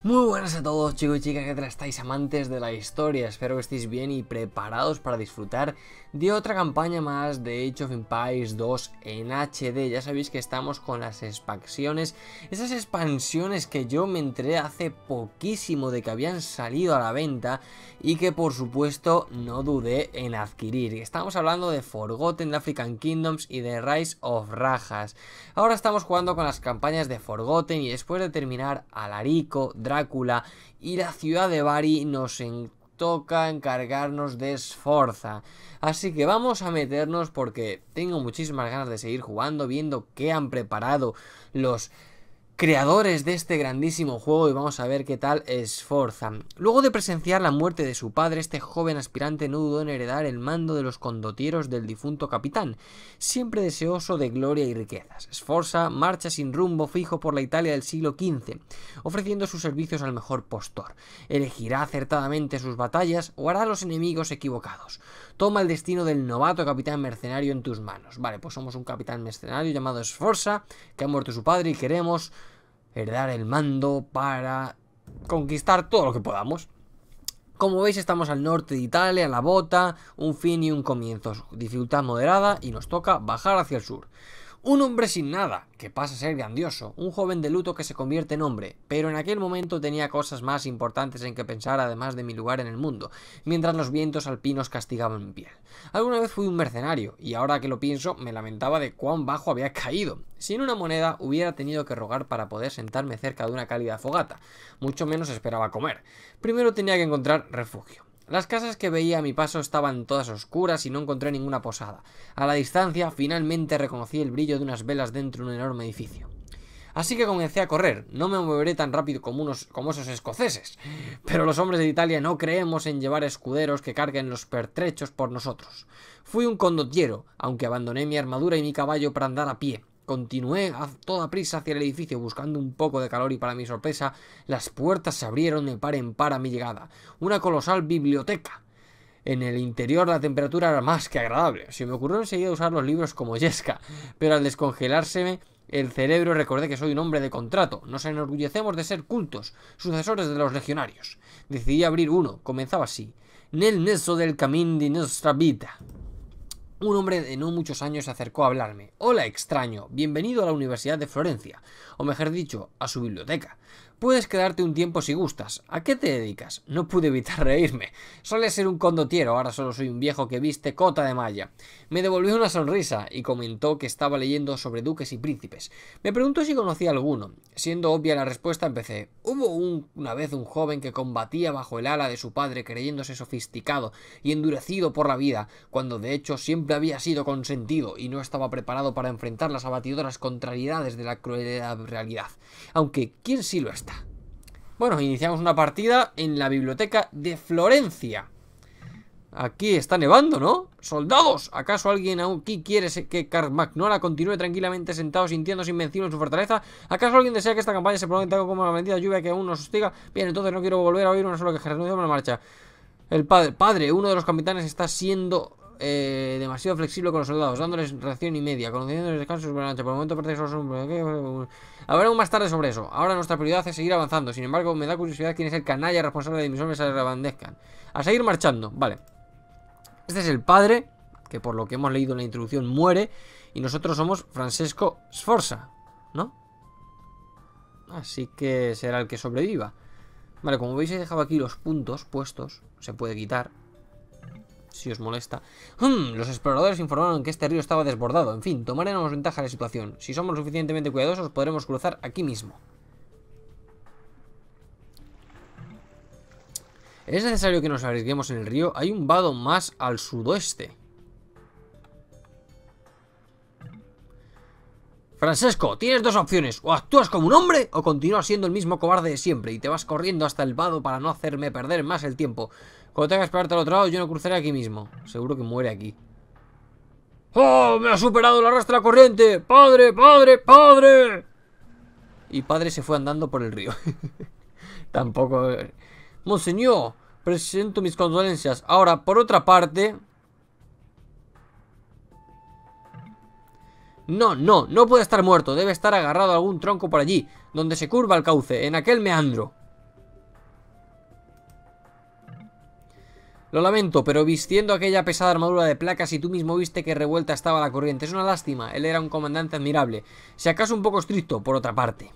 Muy buenas a todos, chicos y chicas, ¿qué tal estáis, amantes de la historia? Espero que estéis bien y preparados para disfrutar de otra campaña más de Age of Empires 2 en HD. Ya sabéis que estamos con las expansiones, esas expansiones que yo me enteré hace poquísimo de que habían salido a la venta y que por supuesto no dudé en adquirir. Estamos hablando de Forgotten, de African Kingdoms y de Rise of Rajas. Ahora estamos jugando con las campañas de Forgotten y después de terminar Alarico, Drácula y la ciudad de Bari nos toca encargarnos de Sforza. Así que vamos a meternos porque tengo muchísimas ganas de seguir jugando, viendo qué han preparado los creadores de este grandísimo juego, y vamos a ver qué tal Sforza. Luego de presenciar la muerte de su padre, este joven aspirante no dudó en heredar el mando de los condotieros del difunto capitán, siempre deseoso de gloria y riquezas. Sforza marcha sin rumbo fijo por la Italia del siglo XV, ofreciendo sus servicios al mejor postor. Elegirá acertadamente sus batallas o hará a los enemigos equivocados. Toma el destino del novato capitán mercenario en tus manos. Vale, pues somos un capitán mercenario llamado Sforza, que ha muerto su padre y queremos heredar el mando para conquistar todo lo que podamos. Como veis, estamos al norte de Italia, la bota, un fin y un comienzo, dificultad moderada, y nos toca bajar hacia el sur. Un hombre sin nada, que pasa a ser grandioso, un joven de luto que se convierte en hombre, pero en aquel momento tenía cosas más importantes en que pensar además de mi lugar en el mundo, mientras los vientos alpinos castigaban mi piel. Alguna vez fui un mercenario, y ahora que lo pienso, me lamentaba de cuán bajo había caído. Sin una moneda hubiera tenido que rogar para poder sentarme cerca de una cálida fogata, mucho menos esperaba comer. Primero tenía que encontrar refugio. Las casas que veía a mi paso estaban todas oscuras y no encontré ninguna posada. A la distancia, finalmente reconocí el brillo de unas velas dentro de un enorme edificio. Así que comencé a correr. No me moveré tan rápido como esos escoceses, pero los hombres de Italia no creemos en llevar escuderos que carguen los pertrechos por nosotros. Fui un condottiero, aunque abandoné mi armadura y mi caballo para andar a pie. Continué a toda prisa hacia el edificio buscando un poco de calor y, para mi sorpresa, las puertas se abrieron de par en par a mi llegada. Una colosal biblioteca. En el interior la temperatura era más que agradable. Se me ocurrió enseguida usar los libros como yesca, pero al descongelárseme el cerebro recordé que soy un hombre de contrato. Nos enorgullecemos de ser cultos, sucesores de los legionarios. Decidí abrir uno. Comenzaba así: Nel nesso del camin di nostra vita. Un hombre de no muchos años se acercó a hablarme. Hola, extraño, bienvenido a la Universidad de Florencia, o mejor dicho, a su biblioteca. Puedes quedarte un tiempo si gustas. ¿A qué te dedicas? No pude evitar reírme. Solía ser un condottiero, ahora solo soy un viejo que viste cota de malla. Me devolvió una sonrisa y comentó que estaba leyendo sobre duques y príncipes. Me preguntó si conocía alguno. Siendo obvia la respuesta, empecé. Hubo una vez un joven que combatía bajo el ala de su padre, creyéndose sofisticado y endurecido por la vida, cuando de hecho siempre había sido consentido y no estaba preparado para enfrentar las abatidoras contrariedades de la cruel realidad. Aunque, ¿quién sí lo está? Bueno, iniciamos una partida en la biblioteca de Florencia. Aquí está nevando, ¿no? ¡Soldados! ¿Acaso alguien aquí quiere que Carmagnola continúe tranquilamente sentado sintiéndose invencible en su fortaleza? ¿Acaso alguien desea que esta campaña se prolongue tal como la bendita lluvia que aún nos hostiga? Bien, entonces no quiero volver a oír una sola queja. Renunciamos a la marcha. El padre, uno de los capitanes, está siendo demasiado flexible con los soldados, dándoles ración y media, conociéndoles descansos sobre la lancha. Por el momento parece que solo son... Hablaremos más tarde sobre eso. Ahora nuestra prioridad es seguir avanzando. Sin embargo, me da curiosidad quién es el canalla responsable de mis hombres a rebandezcan. A seguir marchando, vale. Este es el padre, que por lo que hemos leído en la introducción muere, y nosotros somos Francesco Sforza, ¿no? Así que será el que sobreviva. Vale, como veis he dejado aquí los puntos puestos. Se puede quitar si os molesta. Los exploradores informaron que este río estaba desbordado. En fin, tomaremos ventaja de la situación. Si somos lo suficientemente cuidadosos, podremos cruzar aquí mismo. ¿Es necesario que nos arriesguemos en el río? Hay un vado más al sudoeste. Francesco, tienes dos opciones. O actúas como un hombre, o continúas siendo el mismo cobarde de siempre y te vas corriendo hasta el vado para no hacerme perder más el tiempo. Cuando tengas que esperarte al otro lado, yo no cruzaré aquí mismo. Seguro que muere aquí. ¡Oh! ¡Me ha superado el arrastre de la corriente! ¡Padre, padre, padre! Y padre se fue andando por el río. Tampoco... Monseñor, presento mis condolencias. Ahora, por otra parte... No puede estar muerto. Debe estar agarrado a algún tronco por allí, donde se curva el cauce, en aquel meandro. Lo lamento, pero vistiendo aquella pesada armadura de placas y tú mismo viste que revuelta estaba la corriente. Es una lástima, él era un comandante admirable. Si acaso un poco estricto, por otra parte.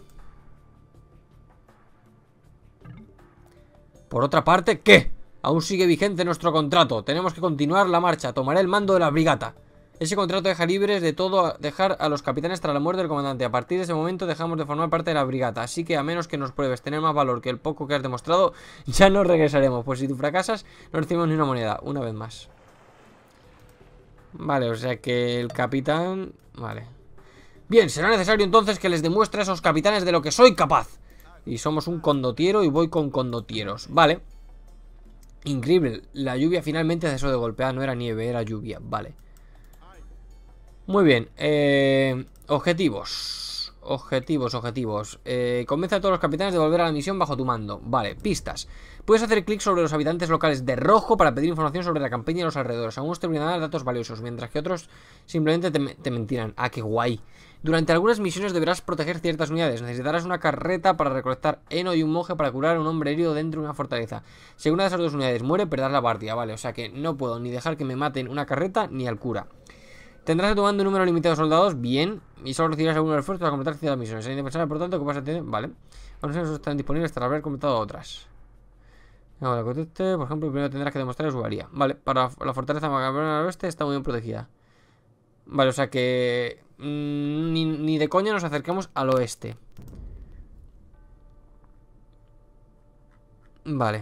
¿Por otra parte qué? Aún sigue vigente nuestro contrato. Tenemos que continuar la marcha. Tomaré el mando de la brigata. Ese contrato deja libres de todo dejar a los capitanes tras la muerte del comandante. A partir de ese momento dejamos de formar parte de la brigata. Así que a menos que nos pruebes tener más valor que el poco que has demostrado, ya no regresaremos. Pues si tú fracasas, no recibimos ni una moneda. Una vez más. Vale, o sea que el capitán... Vale. Bien, será necesario entonces que les demuestre a esos capitanes de lo que soy capaz. Y somos un condotiero y voy con condotieros. Vale. Increíble. La lluvia finalmente cesó de golpear. No era nieve, era lluvia. Vale. Muy bien, objetivos. Convence a todos los capitanes de volver a la misión bajo tu mando. Vale, pistas. Puedes hacer clic sobre los habitantes locales de rojo para pedir información sobre la campaña y los alrededores. Algunos te brindarán datos valiosos, mientras que otros simplemente te mentirán. Ah, qué guay. Durante algunas misiones deberás proteger ciertas unidades. Necesitarás una carreta para recolectar heno y un monje para curar a un hombre herido dentro de una fortaleza. Si una de esas dos unidades muere, perderás la partida. Vale, o sea que no puedo ni dejar que me maten una carreta ni al cura. Tendrás a tu mando un número limitado de soldados, bien, y solo recibirás algunos refuerzos para completar ciertas misiones. Es indispensable, por tanto, que pases a tener. Vale. Los misiones están disponibles tras haber completado otras. Ahora, por ejemplo, primero tendrás que demostrar su valía. Vale, para la fortaleza Macabrona al oeste está muy bien protegida. Vale, o sea que ni de coña nos acercamos al oeste. Vale.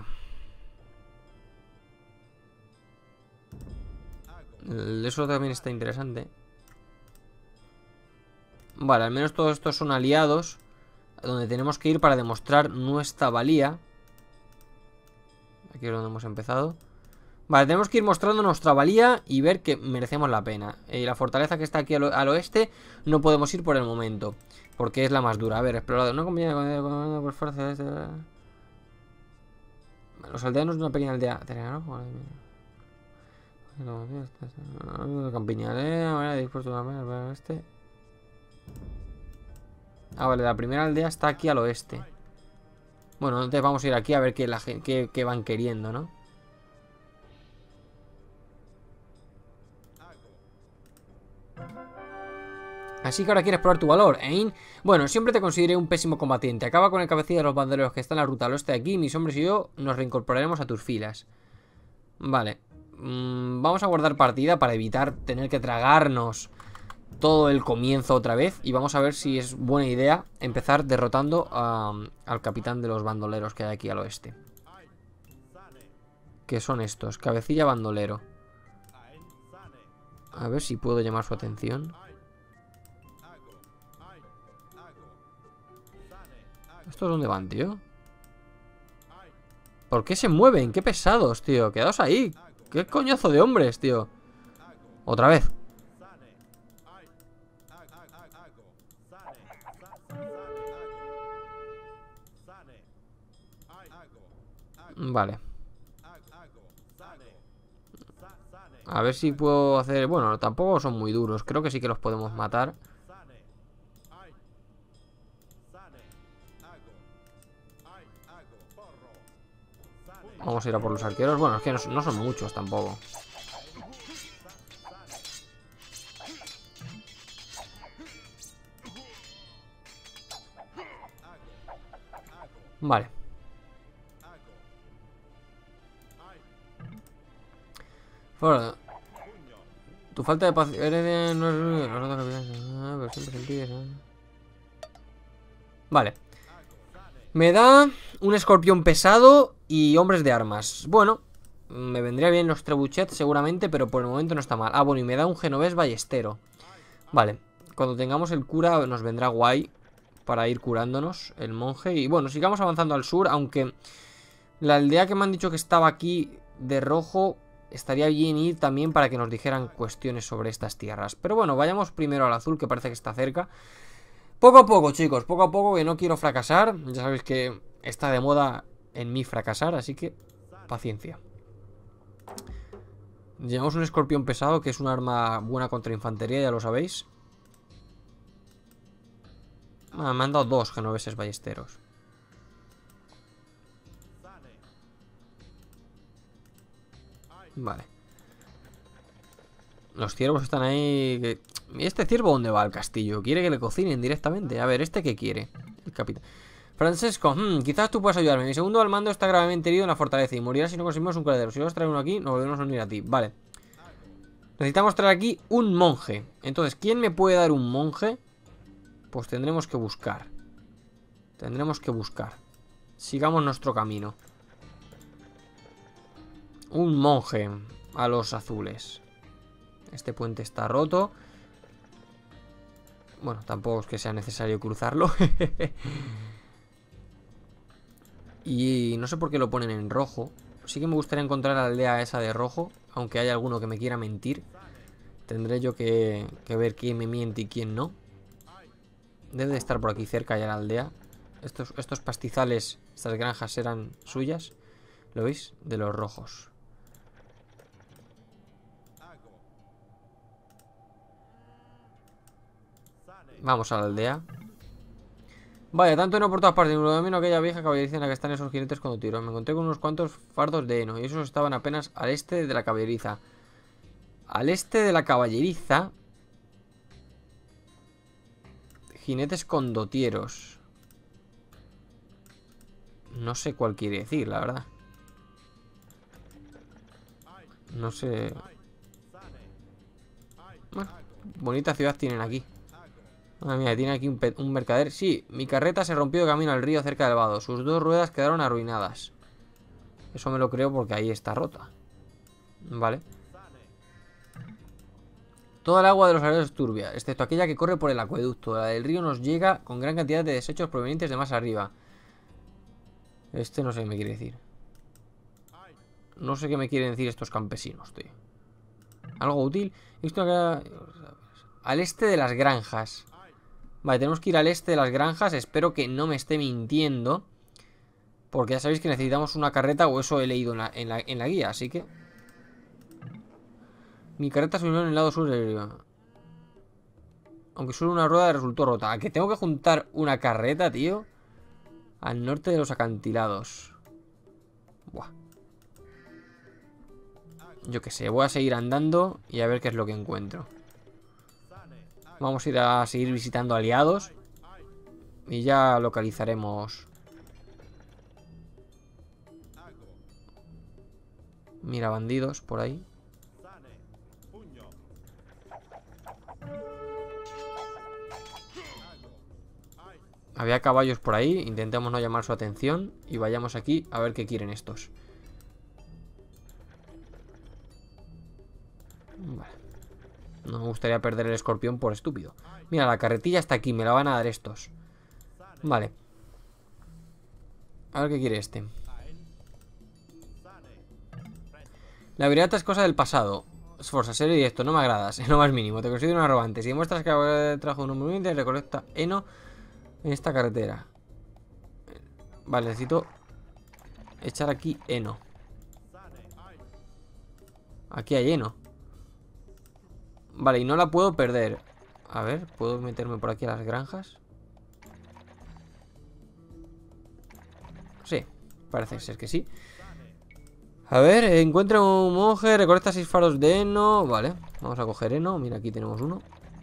Eso también está interesante. Vale, al menos todos estos son aliados, donde tenemos que ir para demostrar nuestra valía. Aquí es donde hemos empezado. Vale, tenemos que ir mostrando nuestra valía y ver que merecemos la pena. La fortaleza que está aquí al oeste no podemos ir por el momento, porque es la más dura. A ver, explorador, una compañía de por fuerza. Los aldeanos de una pequeña aldea. Campiña, dispuesto a este. Ah, vale, la primera aldea está aquí al oeste. Bueno, entonces vamos a ir aquí a ver qué van queriendo, ¿no? Así que ahora quieres probar tu valor, ¿eh? Bueno, siempre te consideré un pésimo combatiente. Acaba con el cabecilla de los bandoleros que está en la ruta al oeste de aquí. Mis hombres y yo nos reincorporaremos a tus filas. Vale. Vamos a guardar partida para evitar tener que tragarnos todo el comienzo otra vez. Y vamos a ver si es buena idea empezar derrotando al capitán de los bandoleros que hay aquí al oeste. ¿Qué son estos? Cabecilla bandolero. A ver si puedo llamar su atención. ¿Estos dónde van, tío? ¿Por qué se mueven? ¡Qué pesados, tío! ¡Quedaos ahí! ¡Qué coñazo de hombres, tío! Otra vez. Vale. A ver si puedo hacer... Bueno, tampoco son muy duros. Creo que sí que los podemos matar. Vamos a ir a por los arqueros. Bueno, es que no son muchos tampoco. Vale. Fuera. Tu falta de paciencia no es... Vale. Me da un escorpión pesado y hombres de armas. Bueno, me vendría bien los trebuchets seguramente, pero por el momento no está mal. Ah, bueno, y me da un genovés ballestero. Vale, cuando tengamos el cura nos vendrá guay para ir curándonos el monje. Y bueno, sigamos avanzando al sur, aunque la aldea que me han dicho que estaba aquí de rojo... Estaría bien ir también para que nos dijeran cuestiones sobre estas tierras. Pero bueno, vayamos primero al azul, que parece que está cerca. Poco a poco, chicos, poco a poco, que no quiero fracasar. Ya sabéis que está de moda en mí fracasar, así que paciencia. Llevamos un escorpión pesado, que es un arma buena contra infantería, ya lo sabéis. Me han dado 2 genoveses ballesteros. Vale. Los ciervos están ahí. ¿Y este ciervo dónde va al castillo? ¿Quiere que le cocinen directamente? A ver, ¿este qué quiere? El capitán. Francesco, quizás tú puedas ayudarme. Mi segundo al mando está gravemente herido en la fortaleza y morirá si no conseguimos un caldero. Si vamos a traer uno aquí, nos volvemos a unir a ti. Vale. Necesitamos traer aquí un monje. Entonces, ¿quién me puede dar un monje? Pues tendremos que buscar. Sigamos nuestro camino. Un monje a los azules. Este puente está roto. Bueno, tampoco es que sea necesario cruzarlo. Y no sé por qué lo ponen en rojo. Sí que me gustaría encontrar la aldea esa de rojo. Aunque haya alguno que me quiera mentir. Tendré yo que ver quién me miente y quién no. Debe de estar por aquí cerca ya la aldea. Estos pastizales, estas granjas eran suyas. ¿Lo veis? De los rojos. Vamos a la aldea. Vaya, tanto heno por todas partes. Me domino aquella vieja caballeriza en la que están esos jinetes cuando tiro. Me encontré con unos cuantos fardos de heno y esos estaban apenas al este de la caballeriza. Al este de la caballeriza. Jinetes condotieros. No sé cuál quiere decir, la verdad. No sé. Bueno, bonita ciudad tienen aquí. Madre mía, tiene aquí un mercader. Sí, mi carreta se rompió de camino al río cerca del vado. Sus dos ruedas quedaron arruinadas. Eso me lo creo porque ahí está rota. Vale. Toda el agua de los arroyos es turbia, excepto aquella que corre por el acueducto. La del río nos llega con gran cantidad de desechos provenientes de más arriba. Este no sé qué me quiere decir. No sé qué me quieren decir estos campesinos, tío. ¿Algo útil? Esto acá... Al este de las granjas. Vale, tenemos que ir al este de las granjas. Espero que no me esté mintiendo. Porque ya sabéis que necesitamos una carreta. O eso he leído en la guía, así que... Mi carreta se unió en el lado sur del río. Aunque solo una rueda resultó rota. ¿A que tengo que juntar una carreta, tío? Al norte de los acantilados. Buah. Yo qué sé, voy a seguir andando y a ver qué es lo que encuentro. Vamos a ir a seguir visitando aliados. Y ya localizaremos. Mira, bandidos por ahí. Había caballos por ahí. Intentemos no llamar su atención. Y vayamos aquí a ver qué quieren estos. Vale. No me gustaría perder el escorpión por estúpido. Mira, la carretilla está aquí. Me la van a dar estos. Vale. A ver qué quiere este. La virata es cosa del pasado. Esforza, ser directo, no me agradas. En lo más mínimo. Te considero un arrogante. Si demuestras que trajo un movimiento y recolecta heno en esta carretera. Vale, necesito echar aquí heno. Aquí hay heno. Vale, y no la puedo perder. A ver, ¿puedo meterme por aquí a las granjas? Sí, parece ser que sí. A ver, encuentra un monje, recolecta 6 faros de heno. Vale, vamos a coger heno. Mira, aquí tenemos uno.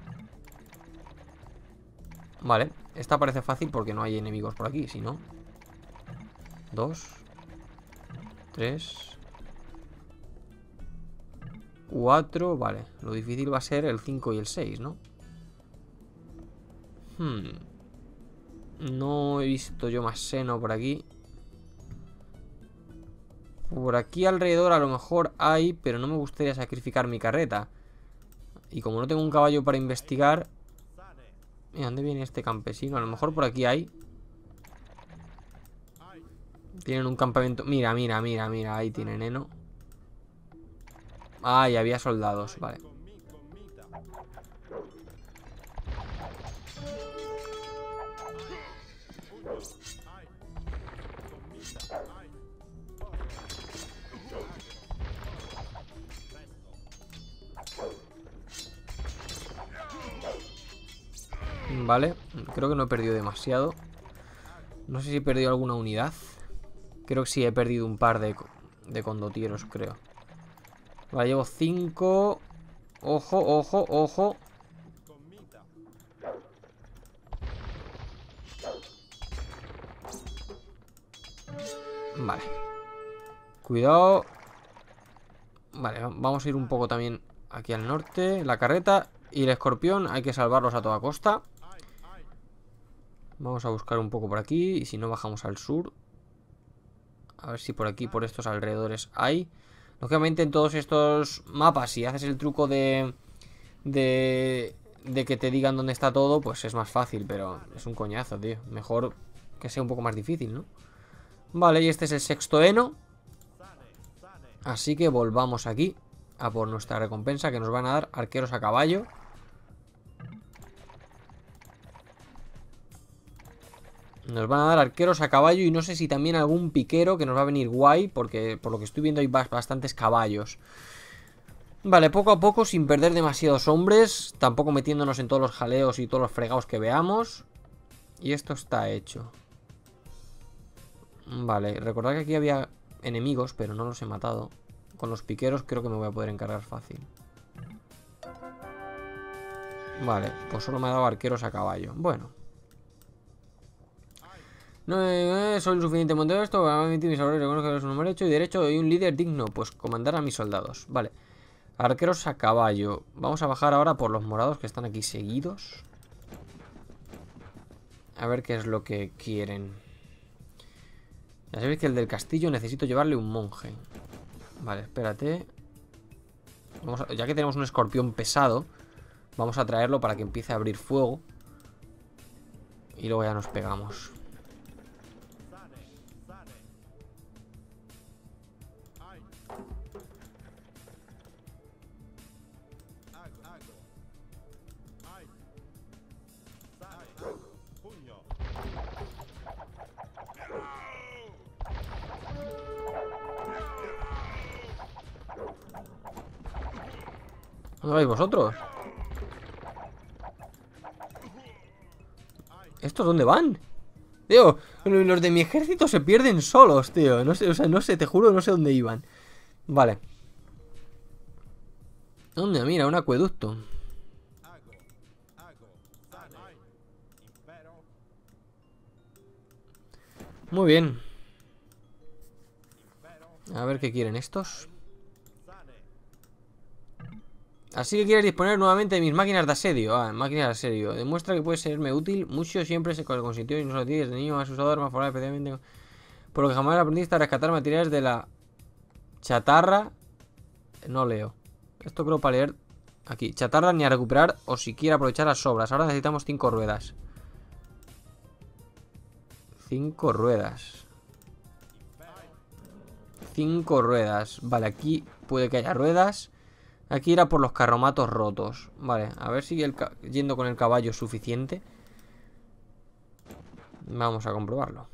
Vale, esta parece fácil porque no hay enemigos por aquí, si no. 2 3 4, vale. Lo difícil va a ser el 5 y el 6, ¿no? No he visto yo más seno por aquí. Por aquí alrededor a lo mejor hay, pero no me gustaría sacrificar mi carreta. Y como no tengo un caballo para investigar... Mira, ¿dónde viene este campesino? A lo mejor por aquí hay. Tienen un campamento... Mira, mira, mira, mira. Ahí tienen heno. Ah, y había soldados, vale. Vale, creo que no he perdido demasiado. No sé si he perdido alguna unidad. Creo que sí, he perdido un par de condotieros, creo. Vale, llevo 5. Ojo, ojo, ojo. Vale. Cuidado. Vale, vamos a ir un poco también aquí al norte. La carreta y el escorpión hay que salvarlos a toda costa. Vamos a buscar un poco por aquí. Y si no, bajamos al sur. A ver si por aquí, por estos alrededores hay. Lógicamente en todos estos mapas, si haces el truco de que te digan dónde está todo, pues es más fácil. Pero es un coñazo, tío. Mejor que sea un poco más difícil, ¿no? Vale, y este es el sexto heno. Así que volvamos aquí a por nuestra recompensa, que nos van a dar arqueros a caballo. Nos van a dar arqueros a caballo y no sé si también algún piquero, que nos va a venir guay, porque por lo que estoy viendo hay bastantes caballos. Vale, poco a poco, sin perder demasiados hombres, tampoco metiéndonos en todos los jaleos y todos los fregados que veamos. Y esto está hecho. Vale, recordad que aquí había enemigos, pero no los he matado. Con los piqueros creo que me voy a poder encargar fácil. Vale, pues solo me ha dado arqueros a caballo. Bueno. No soy lo suficiente montero esto. Para admitir mis errores, reconozco que es un hombre hecho y derecho y un líder digno. Pues comandar a mis soldados. Vale. Arqueros a caballo. Vamos a bajar ahora por los morados que están aquí seguidos. A ver qué es lo que quieren. Ya sabéis que el del castillo necesito llevarle un monje. Vale, espérate. Ya que tenemos un escorpión pesado, vamos a traerlo para que empiece a abrir fuego. Y luego ya nos pegamos. ¿Dónde vais vosotros? ¿Estos dónde van? Tío, los de mi ejército se pierden solos, tío. No sé, o sea, no sé, te juro, no sé dónde iban. Vale. ¿Dónde? Mira, un acueducto. Muy bien. A ver qué quieren estos. Así que quieres disponer nuevamente de mis máquinas de asedio. Ah, máquinas de asedio. Demuestra que puede serme útil. Mucho siempre se consintió y no lo tienes. De niño has usado armas por especialmente. Por lo que jamás aprendiste a rescatar materiales de la chatarra. No leo. Esto creo para leer aquí. Chatarra ni a recuperar o siquiera aprovechar las sobras. Ahora necesitamos 5 ruedas. 5 ruedas. 5 ruedas. Vale, aquí puede que haya ruedas. Aquí era por los carromatos rotos. Vale, a ver si yendo con el caballo es suficiente. Vamos a comprobarlo.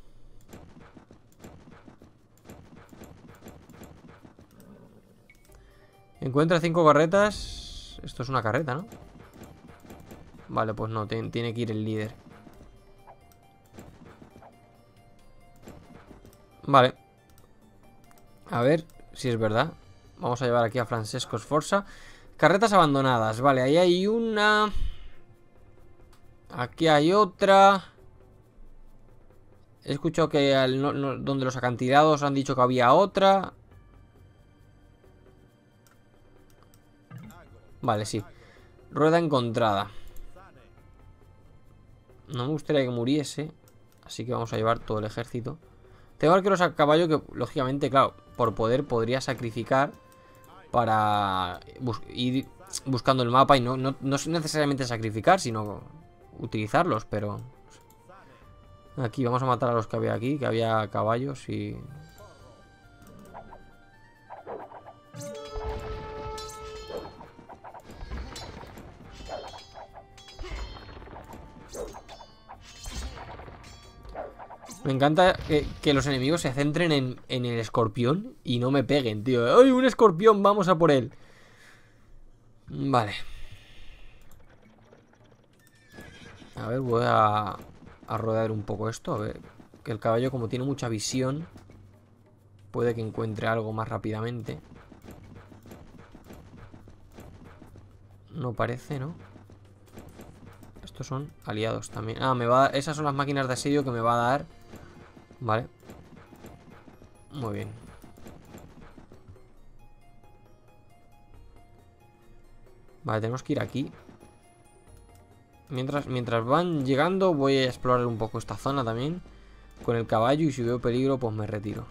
Encuentra 5 carretas. Esto es una carreta, ¿no? Vale, pues no, tiene que ir el líder. Vale. A ver si es verdad. Vamos a llevar aquí a Francesco Sforza. Carretas abandonadas. Vale, ahí hay una. Aquí hay otra. He escuchado que donde los acantilados han dicho que había otra. Vale, sí. Rueda encontrada. No me gustaría que muriese. Así que vamos a llevar todo el ejército. Tengo arqueros a caballo que, lógicamente, claro, por poder podría sacrificar para ir buscando el mapa y no necesariamente sacrificar, sino utilizarlos, pero aquí vamos a matar a los que había aquí, que había caballos y... Me encanta que los enemigos se centren en el escorpión y no me peguen, tío. ¡Ay, un escorpión! Vamos a por él. Vale. A ver, voy a rodear un poco esto. A ver, que el caballo, como tiene mucha visión, puede que encuentre algo más rápidamente. No parece, ¿no? Estos son aliados también. Ah, me va a dar... Esas son las máquinas de asedio que me va a dar. Vale. Muy bien. Vale, tenemos que ir aquí. Mientras van llegando, voy a explorar un poco esta zona también. Con el caballo, y si veo peligro, pues me retiro.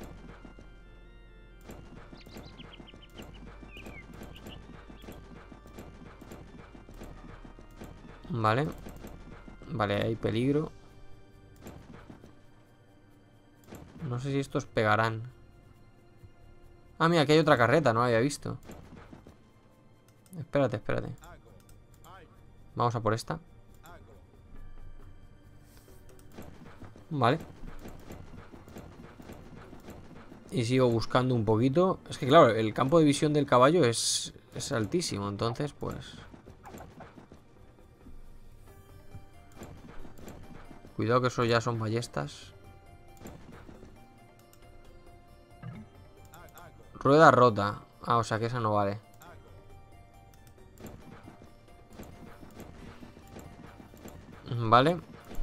Vale. Vale, hay peligro. No sé si estos pegarán. Ah, mira, aquí hay otra carreta, no la había visto. Espérate, espérate. Vamos a por esta. Vale. Y sigo buscando un poquito. Es que claro, el campo de visión del caballo es altísimo. Entonces, pues... Cuidado que eso ya son ballestas. Rueda rota. Ah, o sea que esa no vale. Vale.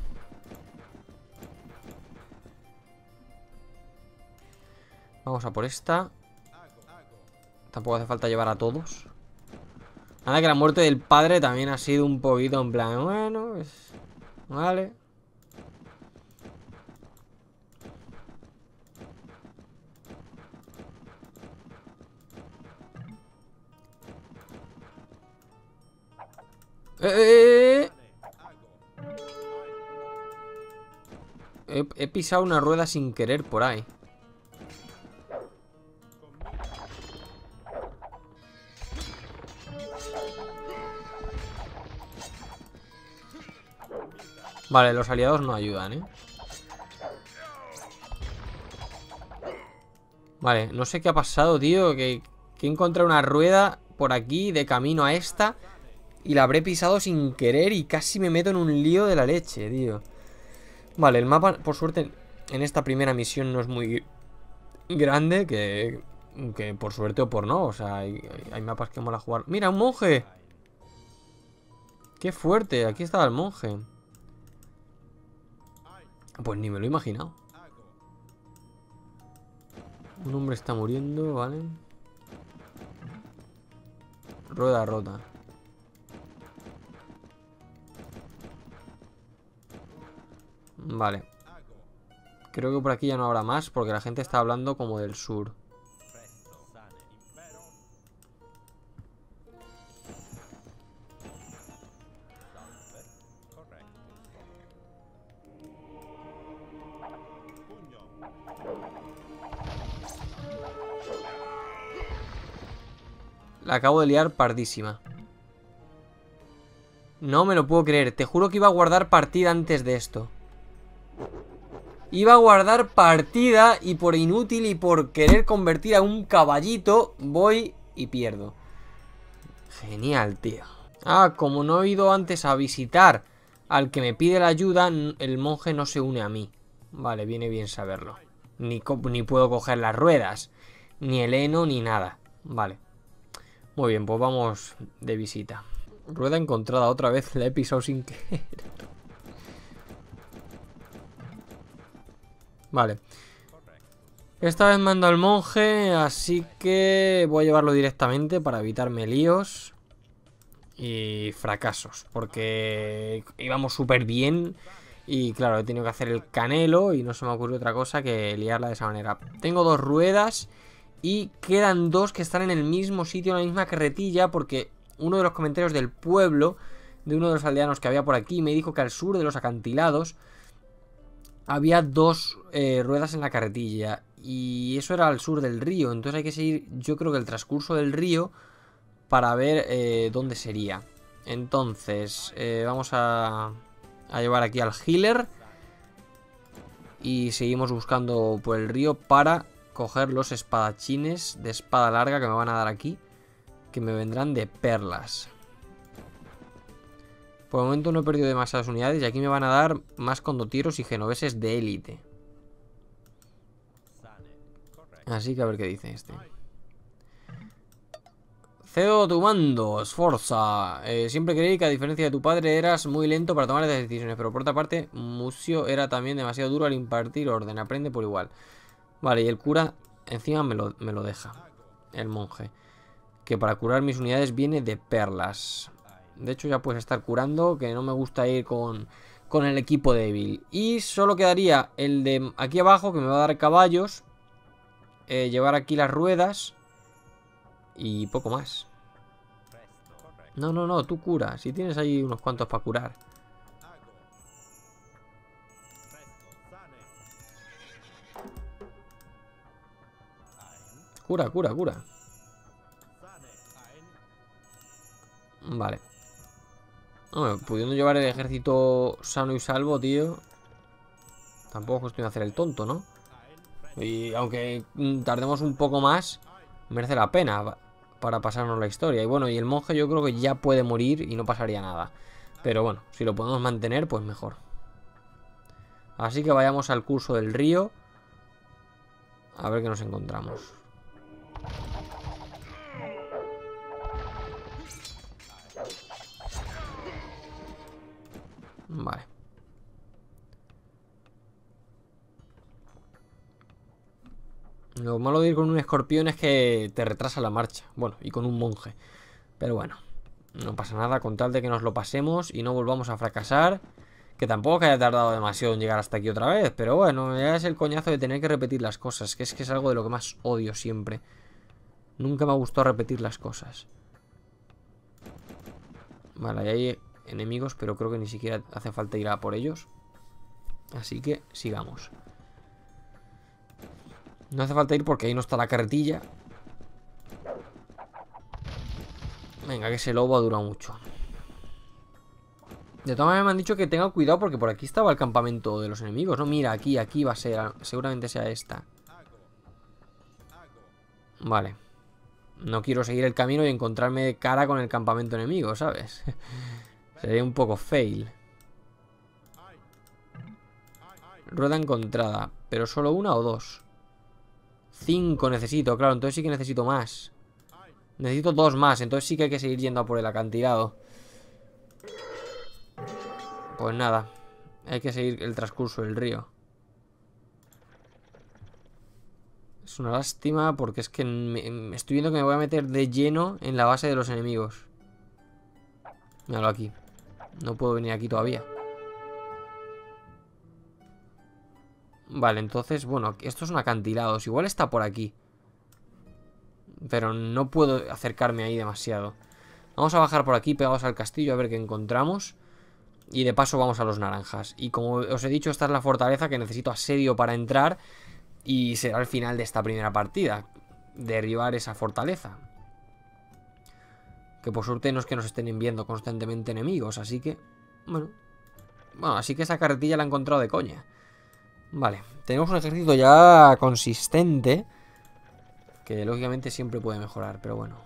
Vamos a por esta. Tampoco hace falta llevar a todos. Nada, que la muerte del padre también ha sido un poquito en plan... Bueno, pues... Vale. He pisado una rueda sin querer por ahí. Vale, los aliados no ayudan, ¿eh? Vale, no sé qué ha pasado, tío. Que he encontrado una rueda por aquí de camino a esta y la habré pisado sin querer y casi me meto en un lío de la leche, tío. Vale, el mapa, por suerte, en esta primera misión no es muy grande, que por suerte o por no. O sea, hay mapas que mola jugar. ¡Mira, un monje! ¡Qué fuerte! Aquí estaba el monje. Pues ni me lo he imaginado. Un hombre está muriendo, ¿vale? Rueda rota. Vale. Creo que por aquí ya no habrá más, porque la gente está hablando como del sur. La acabo de liar pardísima. No me lo puedo creer. Te juro que iba a guardar partida antes de esto. Iba a guardar partida y por inútil y por querer convertir a un caballito voy y pierdo. Genial, tío. Ah, como no he ido antes a visitar al que me pide la ayuda, el monje no se une a mí. Vale, viene bien saberlo. Ni puedo coger las ruedas, ni el heno, ni nada. Vale. Muy bien, pues vamos de visita. Rueda encontrada otra vez, la he pisado sin querer. Vale. Esta vez mando al monje, así que voy a llevarlo directamente para evitarme líos y fracasos. Porque íbamos súper bien y claro, he tenido que hacer el canelo y no se me ocurrió otra cosa que liarla de esa manera. Tengo 2 ruedas y quedan 2 que están en el mismo sitio, en la misma carretilla, porque uno de los comentarios del pueblo, de uno de los aldeanos que había por aquí, me dijo que al sur de los acantilados había 2 ruedas en la carretilla. Y eso era al sur del río. Entonces hay que seguir, yo creo que el transcurso del río, para ver dónde sería. Entonces vamos a llevar aquí al healer. Y seguimos buscando por el río para coger los espadachines de espada larga que me van a dar aquí, que me vendrán de perlas. Por el momento no he perdido demasiadas unidades y aquí me van a dar más condotieros y genoveses de élite. Así que a ver qué dice este. Cedo tu mando, Sforza. Siempre creí que a diferencia de tu padre eras muy lento para tomar decisiones, pero por otra parte, Musio era también demasiado duro al impartir orden. Aprende por igual. Vale, y el cura encima me lo deja. El monje. Que para curar mis unidades viene de perlas. De hecho ya puedes estar curando, que no me gusta ir con el equipo débil. Y solo quedaría el de aquí abajo, que me va a dar caballos. Llevar aquí las ruedas. Y poco más. No, tú cura. Si tienes ahí unos cuantos para curar. Cura. Vale. Hombre, pudiendo llevar el ejército sano y salvo, tío. Tampoco es cuestión de hacer el tonto, ¿no? Y aunque tardemos un poco más, merece la pena para pasarnos la historia. Y bueno, y el monje yo creo que ya puede morir y no pasaría nada. Pero bueno, si lo podemos mantener, pues mejor. Así que vayamos al curso del río. A ver qué nos encontramos. Vale. Lo malo de ir con un escorpión es que te retrasa la marcha. Bueno, y con un monje. Pero bueno, no pasa nada con tal de que nos lo pasemos y no volvamos a fracasar. Que tampoco que haya tardado demasiado en llegar hasta aquí otra vez. Pero bueno, ya es el coñazo de tener que repetir las cosas. Que es algo de lo que más odio siempre. Nunca me gustó repetir las cosas. Vale, ahí hay enemigos, pero creo que ni siquiera hace falta ir a por ellos. Así que sigamos. No hace falta ir porque ahí no está la carretilla. Venga, que ese lobo ha durado mucho. De todas maneras me han dicho que tenga cuidado porque por aquí estaba el campamento de los enemigos, ¿no? Mira, aquí va a ser. Seguramente sea esta. Vale. No quiero seguir el camino y encontrarme cara con el campamento enemigo, ¿sabes? Sería un poco fail. Rueda encontrada. ¿Pero solo una o dos? 5 necesito, claro, entonces sí que necesito más. Necesito 2 más, entonces sí que hay que seguir yendo a por el acantilado. Pues nada, hay que seguir el transcurso del río. Es una lástima porque es que me estoy viendo que me voy a meter de lleno en la base de los enemigos. Míralo aquí. No puedo venir aquí todavía. Vale, entonces, bueno, estos son acantilados. Igual está por aquí. Pero no puedo acercarme ahí demasiado. Vamos a bajar por aquí pegados al castillo a ver qué encontramos. Y de paso vamos a los naranjas. Y como os he dicho, esta es la fortaleza que necesito asedio para entrar. Y será el final de esta primera partida. Derribar esa fortaleza. Que por suerte no es que nos estén enviando constantemente enemigos. Así que, bueno, así que esa carretilla la he encontrado de coña. Vale, tenemos un ejército ya consistente. Que lógicamente siempre puede mejorar, pero bueno.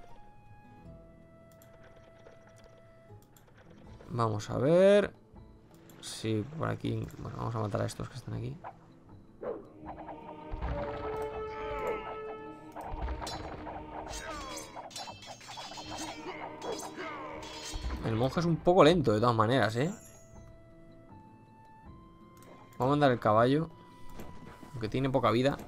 Vamos a ver. Sí, por aquí. Bueno, vamos a matar a estos que están aquí. El monje es un poco lento de todas maneras, ¿eh? Vamos a mandar el caballo. Aunque tiene poca vida.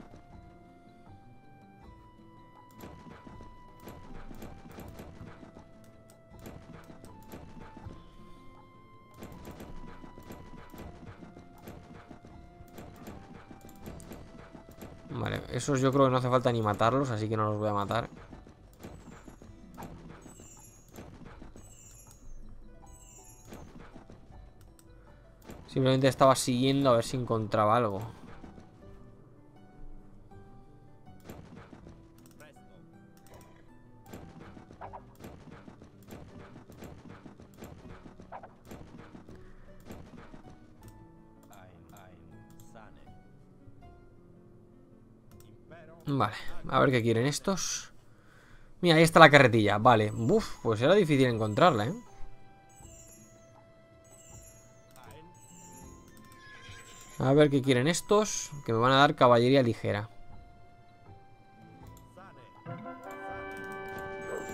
Vale, esos yo creo que no hace falta ni matarlos, así que no los voy a matar. Simplemente estaba siguiendo a ver si encontraba algo. Vale, a ver qué quieren estos. Mira, ahí está la carretilla, vale. Uf, pues era difícil encontrarla, ¿eh? A ver qué quieren estos. Que me van a dar caballería ligera.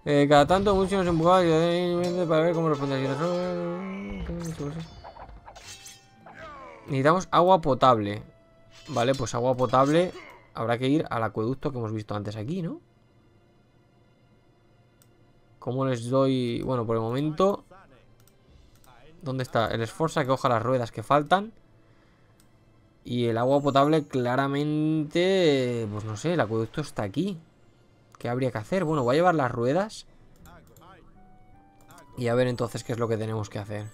Cada tanto mucho nos empujaba para ver cómo responde. Necesitamos agua potable. Vale, pues agua potable. Habrá que ir al acueducto que hemos visto antes aquí, ¿no? ¿Cómo les doy? Bueno, por el momento... ¿Dónde está? El Sforza que coja las ruedas que faltan. Y el agua potable claramente... Pues no sé, el acueducto está aquí. ¿Qué habría que hacer? Bueno, voy a llevar las ruedas. Y a ver entonces qué es lo que tenemos que hacer.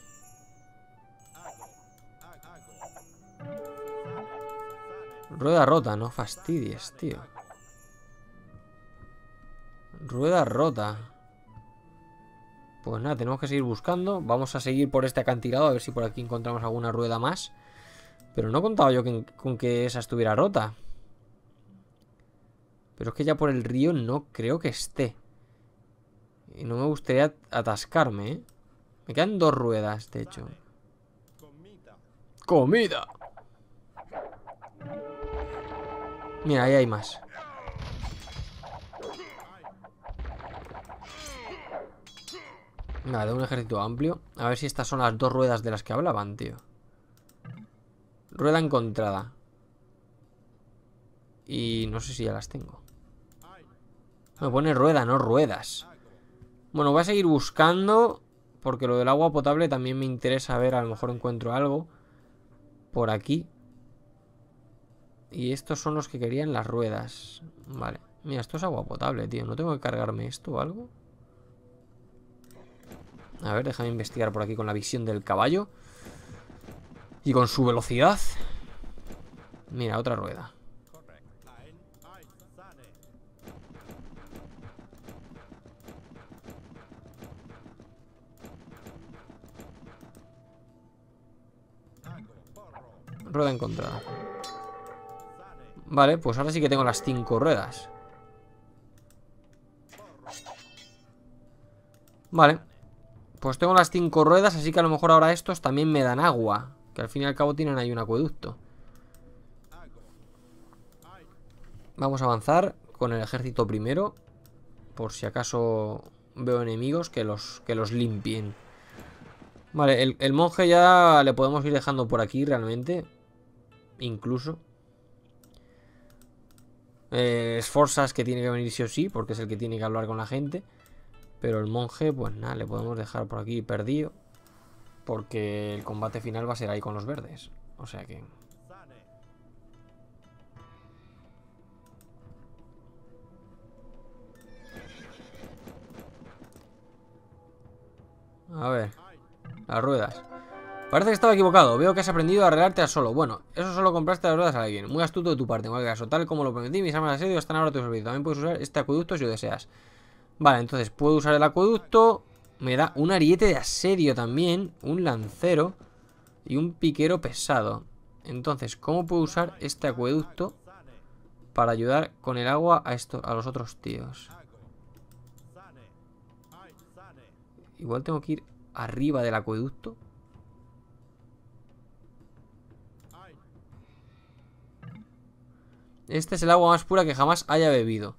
Rueda rota, no fastidies, tío. Rueda rota. Pues nada, tenemos que seguir buscando. Vamos a seguir por este acantilado a ver si por aquí encontramos alguna rueda más. Pero no contaba yo con que esa estuviera rota. Pero es que ya por el río no creo que esté. Y no me gustaría atascarme, ¿eh? Me quedan 2 ruedas, de hecho. ¡Comida! Mira, ahí hay más. Nada, de un ejército amplio. A ver si estas son las 2 ruedas de las que hablaban, tío. Rueda encontrada. Y no sé si ya las tengo. Me pone rueda, no ruedas. Bueno, voy a seguir buscando. Porque lo del agua potable también me interesa. A ver, a lo mejor encuentro algo por aquí. Y estos son los que querían las ruedas. Vale. Mira, esto es agua potable, tío. ¿No tengo que cargarme esto o algo? A ver, déjame investigar por aquí con la visión del caballo. Y con su velocidad. Mira, otra rueda. Rueda encontrada. Vale, pues ahora sí que tengo las 5 ruedas. Vale. Pues tengo las 5 ruedas, así que a lo mejor ahora estos también me dan agua. Que al fin y al cabo tienen ahí un acueducto. Vamos a avanzar con el ejército primero. Por si acaso veo enemigos que los limpien. Vale, el monje ya le podemos ir dejando por aquí realmente. Incluso Sforzas que tiene que venir sí o sí, porque es el que tiene que hablar con la gente. Pero el monje, pues nada, le podemos dejar por aquí perdido. Porque el combate final va a ser ahí con los verdes. O sea que... A ver, las ruedas. Parece que estaba equivocado. Veo que has aprendido a arreglarte a solo. Bueno, eso solo compraste las ruedas a alguien. Muy astuto de tu parte, en cualquier caso. Tal como lo prometí, mis armas de asedio están ahora a tu servicio. También puedes usar este acueducto si lo deseas. Vale, entonces puedo usar el acueducto. Me da un ariete de asedio también. Un lancero. Y un piquero pesado. Entonces, ¿cómo puedo usar este acueducto para ayudar con el agua a los otros tíos? Igual tengo que ir arriba del acueducto. Este es el agua más pura que jamás haya bebido.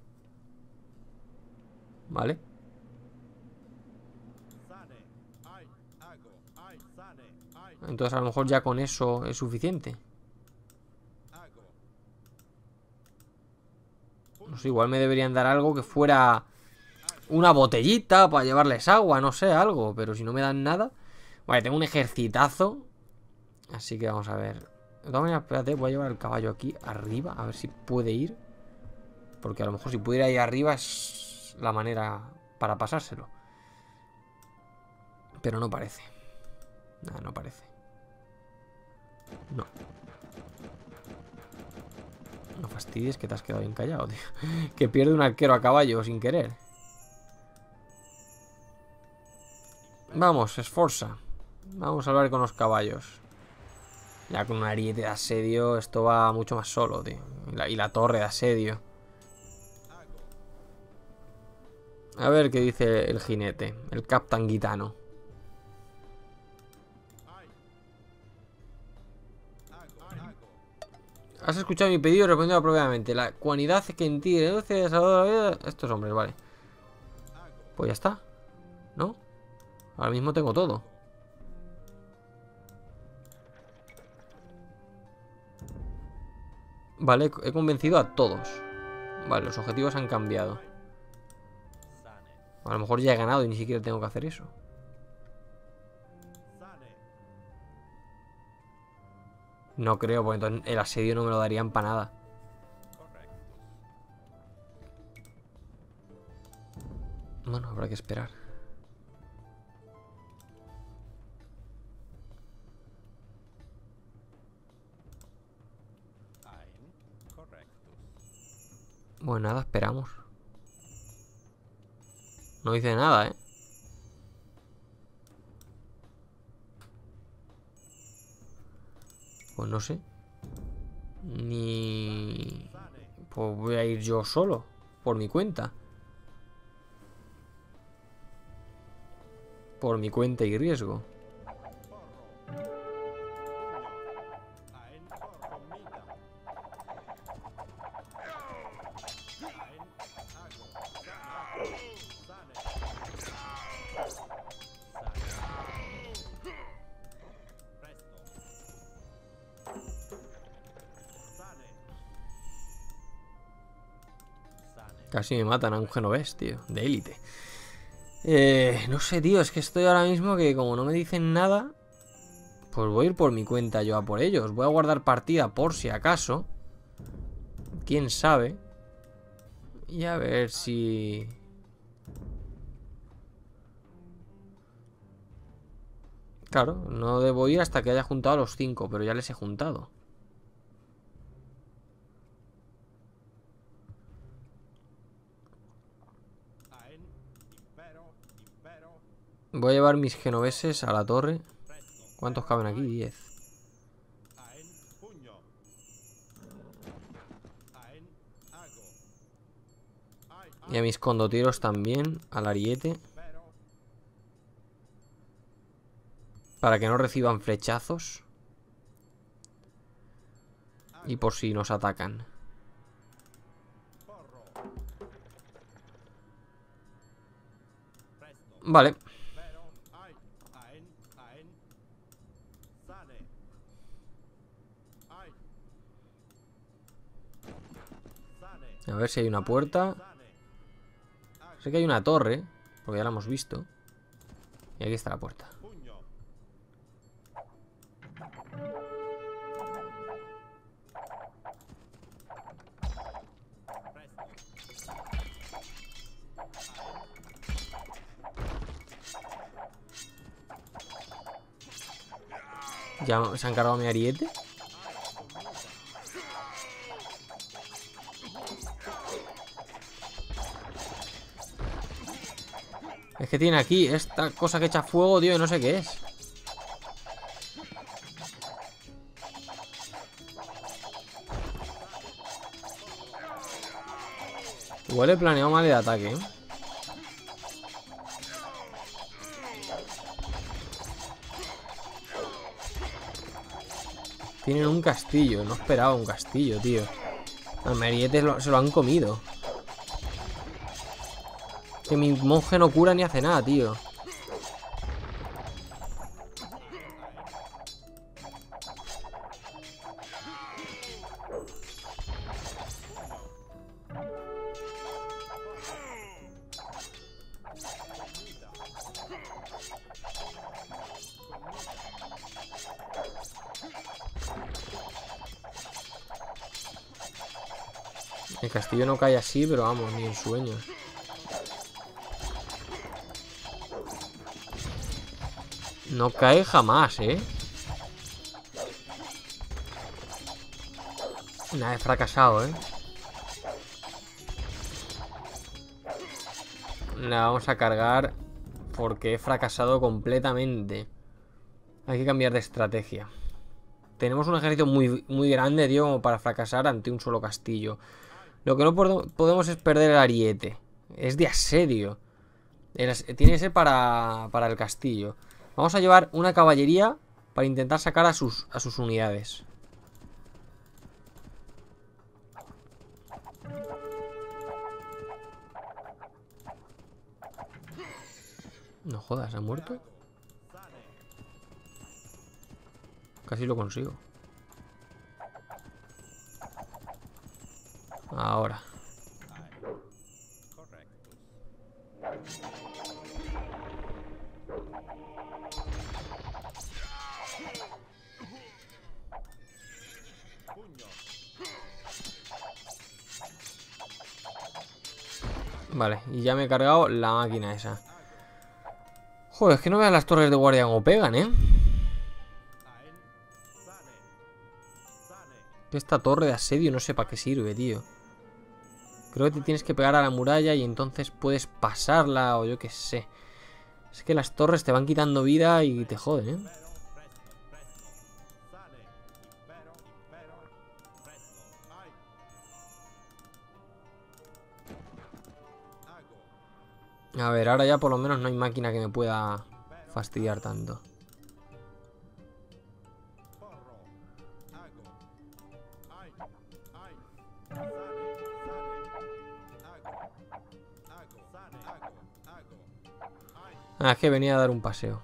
Vale. Entonces a lo mejor ya con eso es suficiente. No sé, igual me deberían dar algo que fuera una botellita para llevarles agua, no sé, algo. Pero si no me dan nada. Vale, tengo un ejercitazo. Así que vamos a ver. De todas maneras, espérate, voy a llevar el caballo aquí arriba. A ver si puede ir. Porque a lo mejor si pudiera ir arriba es la manera para pasárselo. Pero no parece. Nada, no parece. No. No fastidies que te has quedado bien callado, tío. Que pierde un arquero a caballo sin querer. Vamos, Sforza. Vamos a hablar con los caballos. Ya con un ariete de asedio esto va mucho más solo, tío. Y la torre de asedio. A ver qué dice el jinete. El capitán gitano. Has escuchado mi pedido y respondido apropiadamente. La cualidad que en ti reduce estos hombres, vale. Pues ya está, ¿no? Ahora mismo tengo todo. Vale, he convencido a todos. Vale, los objetivos han cambiado. A lo mejor ya he ganado y ni siquiera tengo que hacer eso. No creo, porque entonces el asedio no me lo darían para nada. Bueno, habrá que esperar. Bueno, nada, esperamos. No dice nada, ¿eh? Pues no sé. Ni... Pues voy a ir yo solo, por mi cuenta. Por mi cuenta y riesgo. Casi me matan a un genovés, tío, de élite. No sé, tío, es que estoy ahora mismo que como no me dicen nada, pues voy a ir por mi cuenta yo a por ellos. Voy a guardar partida por si acaso. Quién sabe. Y a ver si... Claro, no debo ir hasta que haya juntado a los 5, pero ya les he juntado. Voy a llevar mis genoveses a la torre. ¿Cuántos caben aquí? 10. Y a mis condotieros también, al ariete. Para que no reciban flechazos. Y por si nos atacan. Vale. A ver si hay una puerta. Sé que hay una torre, porque ya la hemos visto. Y aquí está la puerta. Ya se han cargado mi ariete. Es que tiene aquí esta cosa que echa fuego, tío, y no sé qué es. Igual he planeado mal el ataque, ¿eh? Tienen un castillo, no esperaba un castillo, tío. Los marietes se lo han comido. Que mi monje no cura ni hace nada, tío. El castillo no cae así, pero vamos, ni en sueños. No cae jamás, ¿eh? Nada, he fracasado, ¿eh? La vamos a cargar porque he fracasado completamente. Hay que cambiar de estrategia. Tenemos un ejército muy grande, tío, como para fracasar ante un solo castillo. Lo que no podemos es perder el ariete. Es de asedio. Tiene que ser para el castillo. Vamos a llevar una caballería para intentar sacar a sus unidades. No jodas, ¿ha muerto? Casi lo consigo. Ahora. Vale, y ya me he cargado la máquina esa. Joder, es que no veas las torres de guardia como pegan, ¿eh? Esta torre de asedio no sé para qué sirve, tío. Creo que te tienes que pegar a la muralla y entonces puedes pasarla o yo qué sé. Es que las torres te van quitando vida y te joden, ¿eh? A ver, ahora ya por lo menos no hay máquina que me pueda fastidiar tanto. Ah, es que venía a dar un paseo.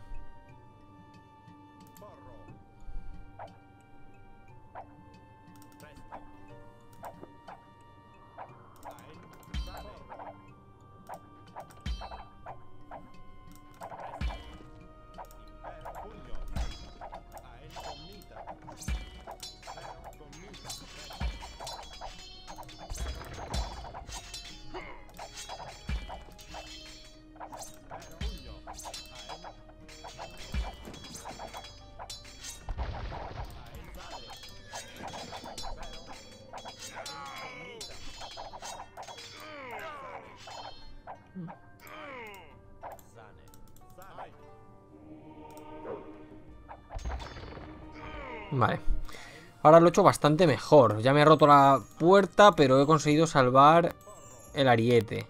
Vale. Ahora lo he hecho bastante mejor. Ya me he roto la puerta, pero he conseguido salvar el ariete.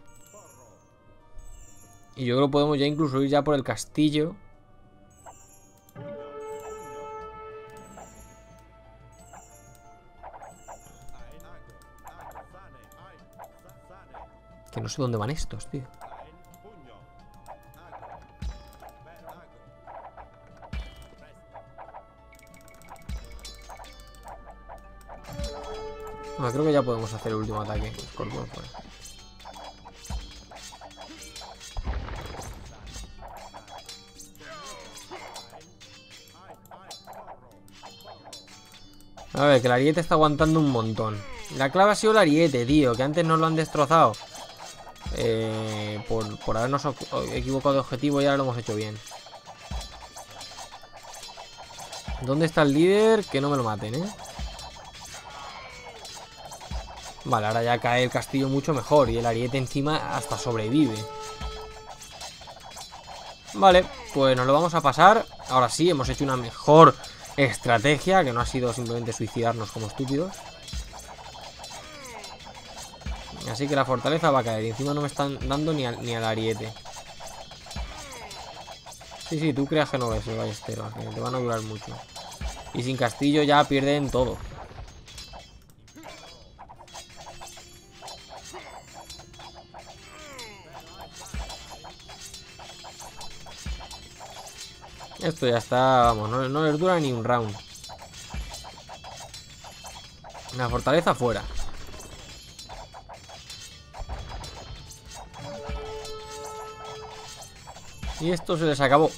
Y yo creo que podemos ya incluso ir ya por el castillo. Que no sé dónde van estos, tío. No, creo que ya podemos hacer el último ataque. Escorpión fuera. A ver, que el ariete está aguantando un montón. La clave ha sido el ariete, tío. Que antes nos lo han destrozado. Por habernos equivocado de objetivo y ahora lo hemos hecho bien. ¿Dónde está el líder? Que no me lo maten, ¿eh? Vale, ahora ya cae el castillo mucho mejor. Y el ariete encima hasta sobrevive. Vale, pues nos lo vamos a pasar. Ahora sí, hemos hecho una mejor estrategia. Que no ha sido simplemente suicidarnos como estúpidos. Así que la fortaleza va a caer. Y encima no me están dando ni al ariete. Sí, tú creas que no ves el ballestero. Que te van a durar mucho. Y sin castillo ya pierden todo. Esto ya está, vamos, no les dura ni un round. La fortaleza fuera. Y esto se les acabó.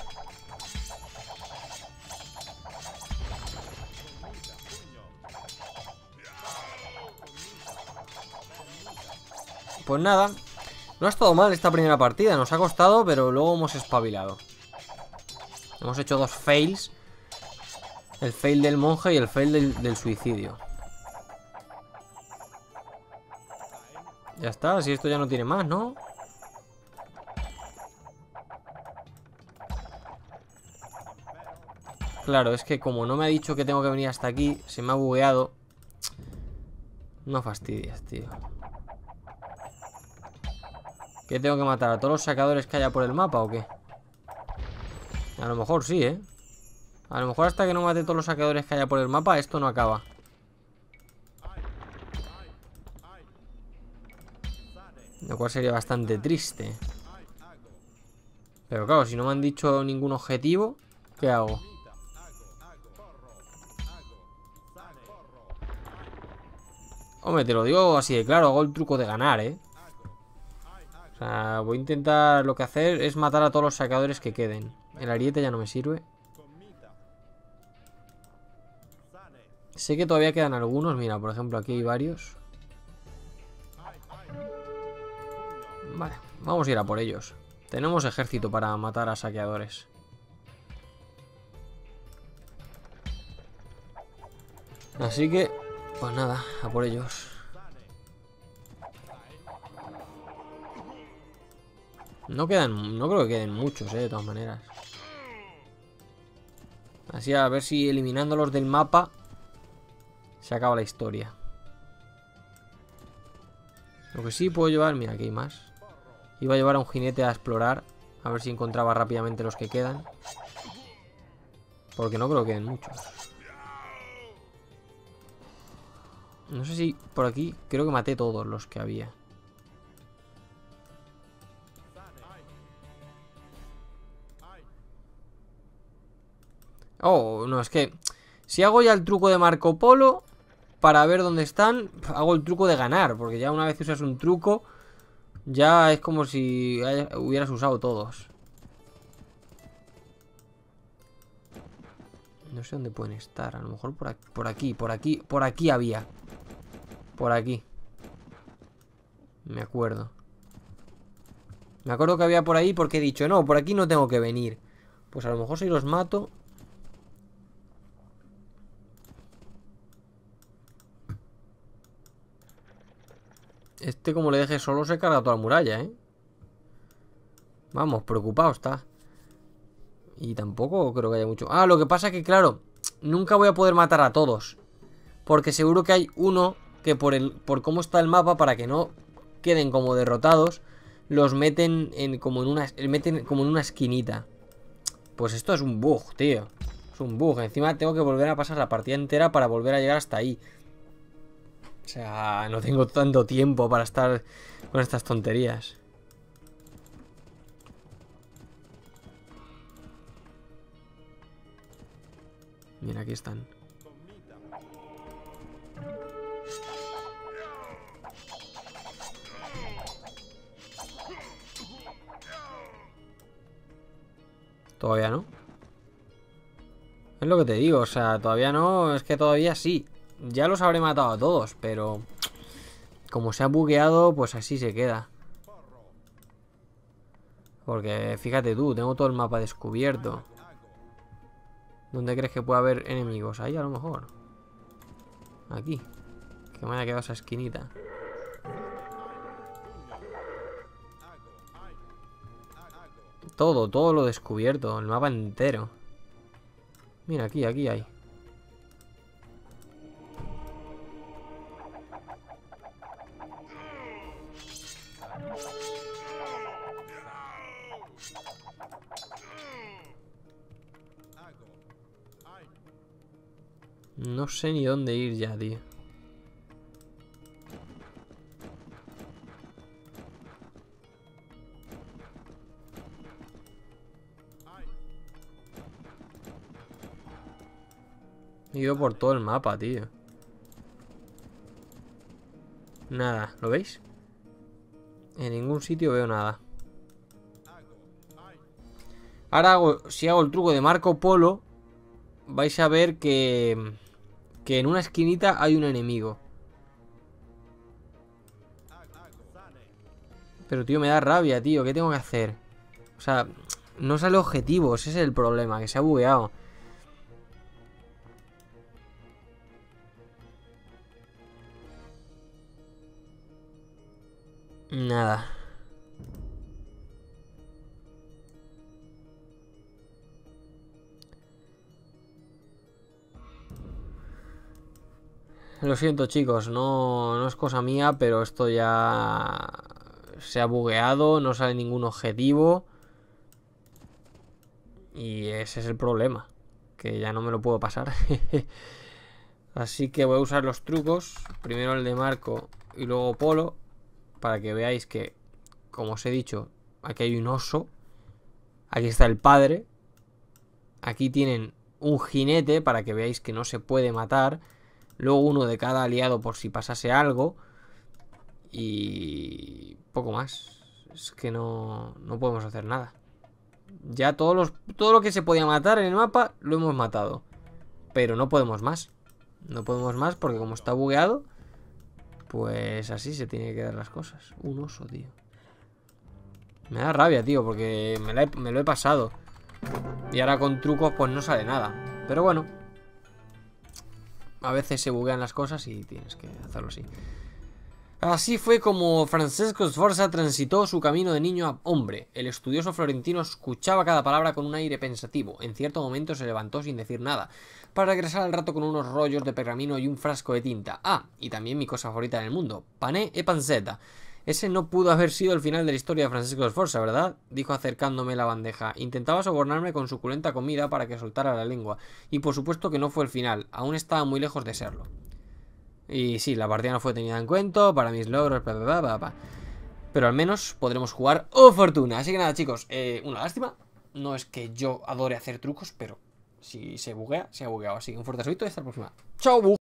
Pues nada, no ha estado mal esta primera partida. Nos ha costado, pero luego hemos espabilado. Hemos hecho dos fails. El fail del monje y el fail del suicidio. Ya está, si esto ya no tiene más, ¿no? Claro, es que como no me ha dicho que tengo que venir hasta aquí, se me ha bugueado. No fastidies, tío. ¿Qué tengo que matar? ¿A todos los sacadores que haya por el mapa o qué? A lo mejor sí, ¿eh? A lo mejor hasta que no mate todos los saqueadores que haya por el mapa, esto no acaba. Lo cual sería bastante triste. Pero claro, si no me han dicho ningún objetivo, ¿qué hago? Hombre, te lo digo así de claro, hago el truco de ganar, ¿eh? O sea, voy a intentar... Lo que hacer es matar a todos los saqueadores que queden. El ariete ya no me sirve. Sé que todavía quedan algunos. Mira, por ejemplo, aquí hay varios. Vale, vamos a ir a por ellos. Tenemos ejército para matar a saqueadores. Así que, pues nada, a por ellos. No quedan, no creo que queden muchos, de todas maneras. Así a ver si eliminándolos del mapa se acaba la historia. Lo que sí puedo llevar, mira, aquí hay más. Iba a llevar a un jinete a explorar, a ver si encontraba rápidamente los que quedan. Porque no creo que queden muchos. No sé si por aquí, creo que maté todos los que había. Oh, no, es que si hago ya el truco de Marco Polo para ver dónde están, hago el truco de ganar, porque ya una vez usas un truco, ya es como si hubieras usado todos. No sé dónde pueden estar, a lo mejor por aquí había. Por aquí. Me acuerdo. Me acuerdo que había por ahí porque he dicho, no, por aquí no tengo que venir. Pues a lo mejor si los mato... Este, como le deje solo, se carga toda la muralla, ¿eh? Vamos, preocupado está. Y tampoco creo que haya mucho. Ah, lo que pasa es que, claro, nunca voy a poder matar a todos. Porque seguro que hay uno que por cómo está el mapa, para que no queden como derrotados, los meten como en una esquinita. Pues esto es un bug, tío. Es un bug. Encima tengo que volver a pasar la partida entera para volver a llegar hasta ahí. O sea, no tengo tanto tiempo para estar con estas tonterías. Mira, aquí están. Todavía no. Es lo que te digo, o sea, todavía no. Es que todavía sí. Ya los habré matado a todos, pero como se ha bugueado, pues así se queda. Porque fíjate tú, tengo todo el mapa descubierto. ¿Dónde crees que puede haber enemigos? Ahí a lo mejor. Aquí. Que me haya quedado esa esquinita. Todo lo descubierto. El mapa entero. Mira, aquí hay. No sé ni dónde ir ya, tío. He ido por todo el mapa, tío. Nada, ¿lo veis? En ningún sitio veo nada. Ahora si hago el truco de Marco Polo, vais a ver que en una esquinita hay un enemigo. Pero tío, me da rabia, tío. ¿Qué tengo que hacer? O sea, no sale objetivos. Ese es el problema, que se ha bugueado. Nada. Lo siento, chicos, no es cosa mía, pero esto ya se ha bugueado, no sale ningún objetivo. Y ese es el problema, que ya no me lo puedo pasar. Así que voy a usar los trucos, primero el de Marco y luego Polo, para que veáis que, como os he dicho, aquí hay un oso. Aquí está el padre. Aquí tienen un jinete para que veáis que no se puede matar. Luego uno de cada aliado por si pasase algo. Y poco más. Es que no podemos hacer nada. Ya todo lo que se podía matar en el mapa lo hemos matado. Pero no podemos más. No podemos más porque como está bugueado, pues así se tienen que dar las cosas. Un oso, tío. Me da rabia, tío, porque me lo he pasado. Y ahora con trucos pues no sale nada. Pero bueno, a veces se buguean las cosas y tienes que hacerlo así. Así fue como Francesco Sforza transitó su camino de niño a hombre. El estudioso florentino escuchaba cada palabra con un aire pensativo. En cierto momento se levantó sin decir nada, para regresar al rato con unos rollos de pergamino y un frasco de tinta. Ah, y también mi cosa favorita en el mundo, pané e panceta. Ese no pudo haber sido el final de la historia de Francesco Sforza, ¿verdad? Dijo acercándome la bandeja. Intentaba sobornarme con suculenta comida para que soltara la lengua. Y por supuesto que no fue el final, aún estaba muy lejos de serlo. Y sí, la partida no fue tenida en cuenta para mis logros, bla, bla, bla, bla, bla. Pero al menos podremos jugar ¡oh, fortuna! Así que nada, chicos, una lástima. No es que yo adore hacer trucos, pero si se buguea, se ha bugueado. Así que un fuerte saludo y hasta la próxima. ¡Chao!